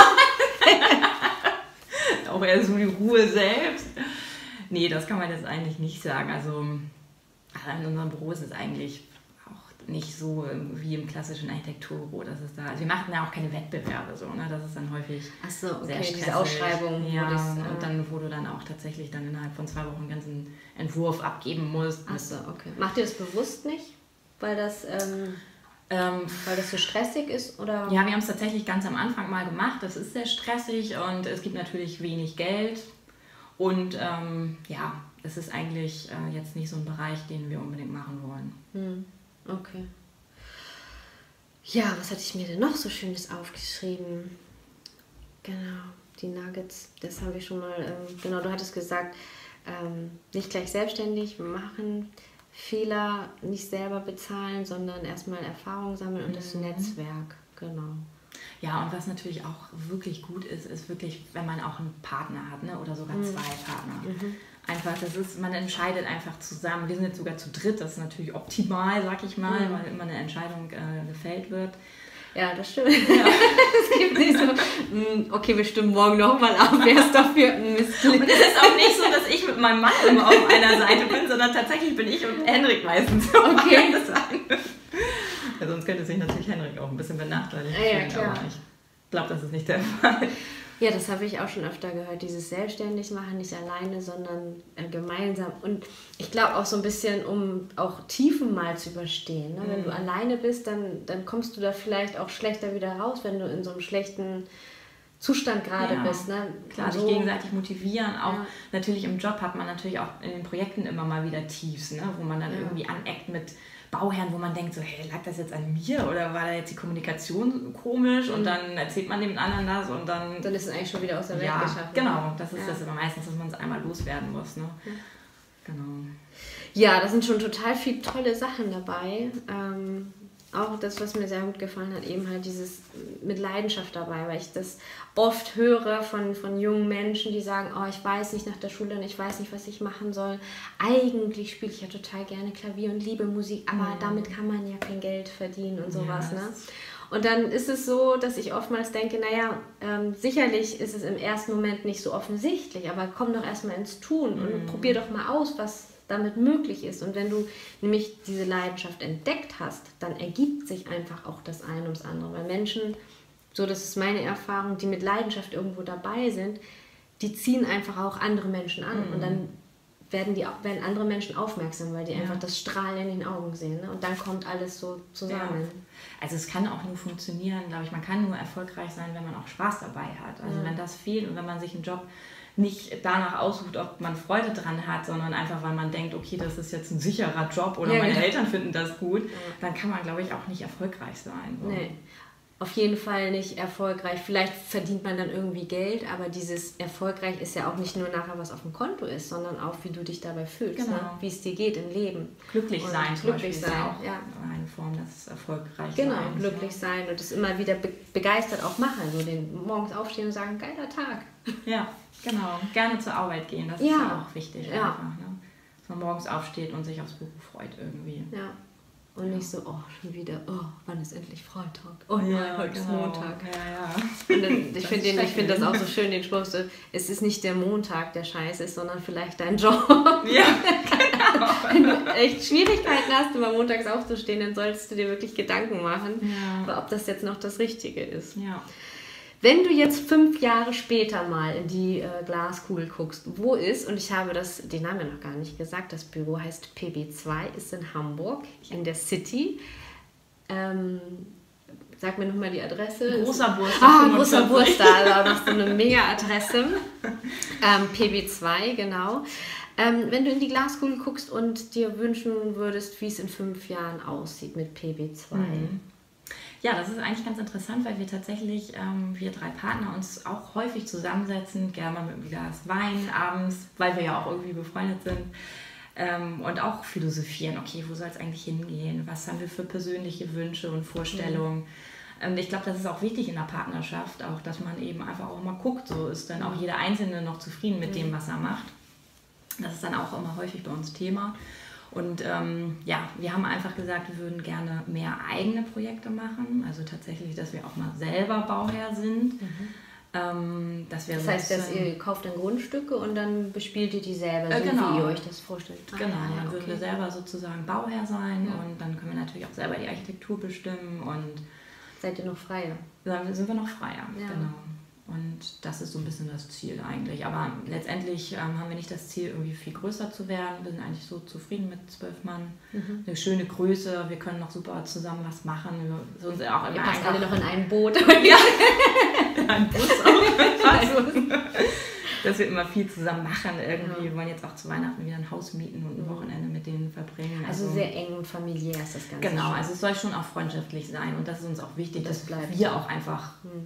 S3: Auch eher so die Ruhe selbst. Nee, das kann man jetzt eigentlich nicht sagen. Also in unserem Büro ist es eigentlich auch nicht so wie im klassischen Architekturbüro. Das ist da, also wir machen ja auch keine Wettbewerbe, so, ne? Das ist dann häufig
S2: Ach so, okay,
S3: sehr stressig.
S2: Diese Ausschreibung.
S3: Ja,
S2: das,
S3: und
S2: äh
S3: dann, wo du dann auch tatsächlich dann innerhalb von zwei Wochen einen ganzen Entwurf abgeben musst.
S2: Ach so, okay. Macht ihr das bewusst nicht? Weil das, ähm, ähm, weil das so stressig ist? Oder?
S3: Ja, wir haben es tatsächlich ganz am Anfang mal gemacht. Das ist sehr stressig und es gibt natürlich wenig Geld. Und ähm, ja, es ist eigentlich äh, jetzt nicht so ein Bereich, den wir unbedingt machen wollen.
S2: Hm. Okay. Ja, was hatte ich mir denn noch so Schönes aufgeschrieben? Genau. die Nuggets, das haben wir schon mal, ähm, genau, du hattest gesagt, ähm, nicht gleich selbstständig machen, Fehler nicht selber bezahlen, sondern erstmal Erfahrung sammeln und mhm. das Netzwerk, genau.
S3: Ja, und was natürlich auch wirklich gut ist, ist wirklich, wenn man auch einen Partner hat, ne? Oder sogar mhm. zwei Partner. Mhm. Einfach, das ist, man entscheidet einfach zusammen. Wir sind jetzt sogar zu dritt, das ist natürlich optimal, sag ich mal, mhm. weil immer eine Entscheidung äh, gefällt wird.
S2: Ja, das stimmt. Ja. Es gibt nicht so, okay, wir stimmen morgen nochmal ab, wer ist dafür ein Mist.
S3: Und es ist auch nicht so, dass ich mit meinem Mann immer auf einer Seite bin, sondern tatsächlich bin ich und Henrik meistens auf
S2: okay.
S3: einer Seite. Ja, sonst könnte sich natürlich Henrik auch ein bisschen benachteiligt
S2: fühlen, ja, klar.
S3: aber ich glaube, das ist nicht der Fall.
S2: Ja, das habe ich auch schon öfter gehört, dieses selbstständig machen, nicht alleine, sondern äh, gemeinsam. Und ich glaube auch so ein bisschen, um auch Tiefen mal zu überstehen. Ne? Mhm. Wenn du alleine bist, dann, dann kommst du da vielleicht auch schlechter wieder raus, wenn du in so einem schlechten Zustand gerade
S3: ja,
S2: bist. Ne?
S3: Klar,
S2: so,
S3: sich gegenseitig motivieren. Auch
S2: ja.
S3: natürlich im Job hat man natürlich auch in den Projekten immer mal wieder Tiefs, ne? Wo man dann ja. irgendwie aneckt mit Bauherren, wo man denkt so, hey, lag das jetzt an mir oder war da jetzt die Kommunikation komisch mhm. und dann erzählt man dem anderen das und dann...
S2: Dann ist es eigentlich schon wieder aus der Welt
S3: ja,
S2: geschafft.
S3: Genau, das ist
S2: ja.
S3: das aber meistens, dass man es einmal loswerden muss. Ne?
S2: Ja.
S3: Genau.
S2: Ja, da sind schon total viele tolle Sachen dabei. Ähm, auch das, was mir sehr gut gefallen hat, eben halt dieses mit Leidenschaft dabei, weil ich das oft höre von, von jungen Menschen, die sagen, oh, ich weiß nicht nach der Schule und ich weiß nicht, was ich machen soll. Eigentlich spiele ich ja total gerne Klavier und liebe Musik, aber mhm. damit kann man ja kein Geld verdienen und sowas.
S3: Ja,
S2: ne? Und dann ist es so, dass ich oftmals denke, naja, ähm, sicherlich ist es im ersten Moment nicht so offensichtlich, aber komm doch erstmal ins Tun und mhm. probier doch mal aus, was damit möglich ist. Und wenn du nämlich diese Leidenschaft entdeckt hast, dann ergibt sich einfach auch das eine ums andere. Weil Menschen, so das ist meine Erfahrung, die mit Leidenschaft irgendwo dabei sind, die ziehen einfach auch andere Menschen an. Mhm. Und dann werden, die, werden andere Menschen aufmerksam, weil die ja. einfach das Strahlen in den Augen sehen. Ne? Und dann kommt alles so zusammen.
S3: Ja. Also es kann auch nur funktionieren, glaube ich, man kann nur erfolgreich sein, wenn man auch Spaß dabei hat. Also ja. wenn das fehlt und wenn man sich einen Job nicht danach aussucht, ob man Freude dran hat, sondern einfach, weil man denkt, okay, das ist jetzt ein sicherer Job oder ja, meine genau. Eltern finden das gut, ja. dann kann man, glaube ich, auch nicht erfolgreich sein. So.
S2: Nee, auf jeden Fall nicht erfolgreich. Vielleicht verdient man dann irgendwie Geld, aber dieses erfolgreich ist ja auch nicht nur nachher, was auf dem Konto ist, sondern auch, wie du dich dabei fühlst,
S3: genau.
S2: ne? Wie es dir geht im Leben.
S3: Glücklich
S2: und
S3: sein,
S2: glücklich
S3: sein,
S2: sein,
S3: auch
S2: ja.
S3: eine Form des erfolgreich
S2: Genau,
S3: Seins,
S2: glücklich
S3: ja.
S2: sein und es immer wieder be- begeistert auch machen, so den morgens aufstehen und sagen, geiler Tag.
S3: Ja, genau. Gerne zur Arbeit gehen, das ja. ist ja auch wichtig
S2: ja.
S3: einfach, ne? Dass man morgens aufsteht und sich aufs Beruf freut irgendwie.
S2: Ja. Und nicht so, oh, schon wieder, oh, wann ist endlich Freitag? Oh ja, ja heute genau. ist Montag.
S3: Ja, ja.
S2: Und dann, ich finde find das auch so schön, den Spruch, so, es ist nicht der Montag, der scheiße ist, sondern vielleicht dein Job.
S3: Ja, genau.
S2: Wenn du echt Schwierigkeiten hast, immer montags aufzustehen, dann solltest du dir wirklich Gedanken machen,
S3: ja.
S2: ob das jetzt noch das Richtige ist.
S3: Ja.
S2: Wenn du jetzt fünf Jahre später mal in die äh, Glaskugel guckst, wo ist, und ich habe das, den Namen ja noch gar nicht gesagt, das Büro heißt P B zwei, ist in Hamburg, in der City. Ähm, sag mir nochmal die Adresse.
S3: Großer Burster.
S2: Ah, Großer Burster, also noch so eine Mega-Adresse. Ähm, P B zwei, genau. Ähm, wenn du in die Glaskugel guckst und dir wünschen würdest, wie es in fünf Jahren aussieht mit P B zwei.
S3: Mhm. Ja, das ist eigentlich ganz interessant, weil wir tatsächlich, ähm, wir drei Partner, uns auch häufig zusammensetzen, gerne mal mit einem Glas Wein abends, weil wir ja auch irgendwie befreundet sind, ähm, und auch philosophieren, okay, wo soll es eigentlich hingehen, was haben wir für persönliche Wünsche und Vorstellungen. Mhm. Und ich glaube, das ist auch wichtig in der Partnerschaft, auch, dass man eben einfach auch mal guckt, so ist dann auch jeder Einzelne noch zufrieden mit mhm. dem, was er macht. Das ist dann auch immer häufig bei uns Thema. Und ähm, ja, wir haben einfach gesagt, wir würden gerne mehr eigene Projekte machen. Also tatsächlich, dass wir auch mal selber Bauherr sind. Mhm. Ähm, das,
S2: das heißt, dass ihr kauft dann Grundstücke und dann bespielt ihr die selber,
S3: äh,
S2: so
S3: genau.
S2: wie ihr euch das vorstellt.
S3: Genau,
S2: ah,
S3: dann
S2: ja,
S3: würden
S2: okay.
S3: wir selber sozusagen Bauherr sein
S2: ja.
S3: und dann können wir natürlich auch selber die Architektur bestimmen. Und
S2: seid ihr noch freier?
S3: Dann sind wir noch freier,
S2: ja.
S3: genau. Und das ist so ein bisschen das Ziel eigentlich. Aber letztendlich ähm, haben wir nicht das Ziel, irgendwie viel größer zu werden. Wir sind eigentlich so zufrieden mit zwölf Mann. Mhm. Eine schöne Größe, wir können noch super zusammen was machen. Wir sind auch immer
S2: ihr passt
S3: einfach
S2: alle noch in ein Boot.
S3: Ja, in ein Bus auch. Dass wir immer viel zusammen machen irgendwie. Ja. Wir wollen jetzt auch zu Weihnachten wieder ein Haus mieten und ein mhm. Wochenende mit denen verbringen.
S2: Also, also sehr eng und familiär ist das Ganze.
S3: Genau,
S2: schon.
S3: Also es soll schon auch freundschaftlich sein und das ist uns auch wichtig,
S2: das
S3: dass
S2: bleibt
S3: wir
S2: so.
S3: auch einfach... Mhm.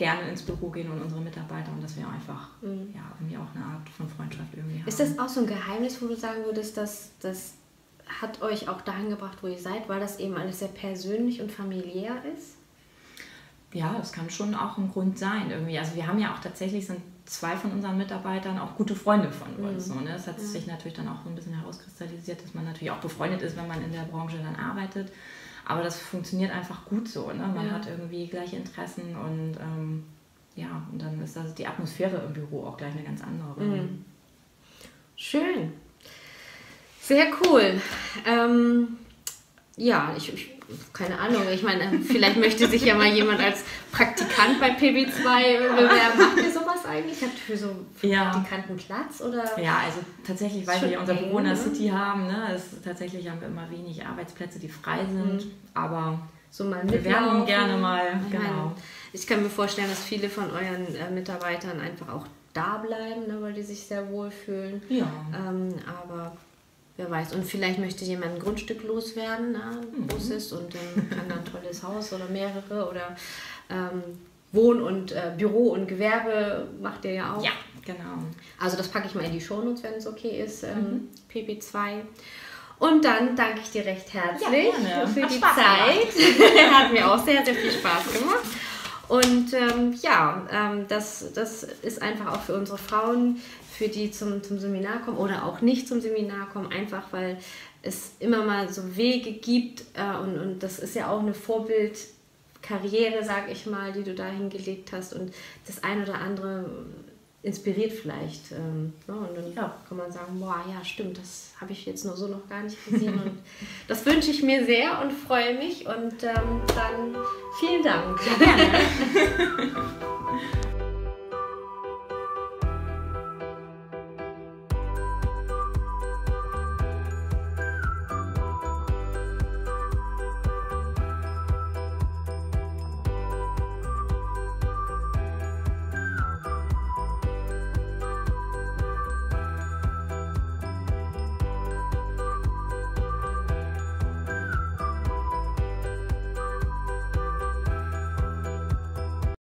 S3: gerne ins Büro gehen und unsere Mitarbeiter und dass wir einfach mhm. ja, irgendwie auch eine Art von Freundschaft irgendwie haben.
S2: Ist das auch so ein Geheimnis, wo du sagen würdest, dass das hat euch auch dahin gebracht, wo ihr seid, weil das eben alles sehr persönlich und familiär ist?
S3: Ja, das kann schon auch ein Grund sein irgendwie. Also wir haben ja auch tatsächlich, sind zwei von unseren Mitarbeitern auch gute Freunde von uns. Mhm. So, ne? Das hat ja. sich natürlich dann auch so ein bisschen herauskristallisiert, dass man natürlich auch befreundet ist, wenn man in der Branche dann arbeitet. Aber das funktioniert einfach gut so. Ne? Man ja. hat irgendwie gleiche Interessen und ähm, ja, und dann ist das die Atmosphäre im Büro auch gleich eine ganz andere.
S2: Mhm. Schön. Sehr cool. Ähm, ja, ich, ich keine Ahnung, ich meine, vielleicht möchte sich ja mal jemand als Praktikant bei P B zwei bewerben. Macht ihr sowas eigentlich? Habt ihr für so
S3: ja.
S2: Praktikanten Platz? Oder?
S3: Ja, also tatsächlich, weil wir ja unser Büro in der City haben, ne, ist, tatsächlich haben wir immer wenig Arbeitsplätze, die frei sind, mhm. aber
S2: so mal
S3: wir werden gerne mal,
S2: ich
S3: genau.
S2: Meine, ich kann mir vorstellen, dass viele von euren äh, Mitarbeitern einfach auch da bleiben, ne, weil die sich sehr wohlfühlen.
S3: Ja.
S2: Ähm, aber wer weiß, und vielleicht möchte jemand ein Grundstück loswerden, ne, ein großes, und ähm, kann dann ein tolles Haus oder mehrere oder ähm, Wohn- und äh, Büro und Gewerbe macht ihr ja auch.
S3: Ja, genau.
S2: Also das packe ich mal in die Shownotes, wenn es okay ist, ähm, mhm. P B zwei. Und dann danke ich dir recht herzlich
S3: ja,
S2: für
S3: Hat
S2: die
S3: Spaß
S2: Zeit. Hat mir auch sehr, sehr viel Spaß gemacht. Und ähm, ja, ähm, das, das ist einfach auch für unsere Frauen, für die zum, zum Seminar kommen oder auch nicht zum Seminar kommen, einfach weil es immer mal so Wege gibt äh, und, und das ist ja auch eine Vorbildkarriere, sag ich mal, die du da hingelegt hast, und das ein oder andere inspiriert vielleicht. Ähm, ne? Und dann ja, kann man sagen, boah, ja stimmt, das habe ich jetzt nur so noch gar nicht gesehen. Und das wünsche ich mir sehr und freue mich. Und ähm, dann vielen Dank.
S3: Ja, gerne.